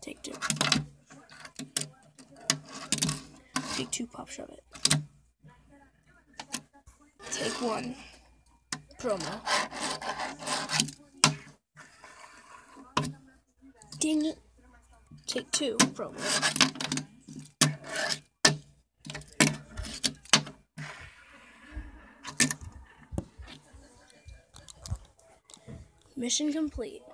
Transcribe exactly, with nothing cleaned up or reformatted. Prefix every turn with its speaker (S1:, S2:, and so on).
S1: Take two. Take two, pop shove it. Take one. Promo. Dang it. Take two, promo. Mission complete.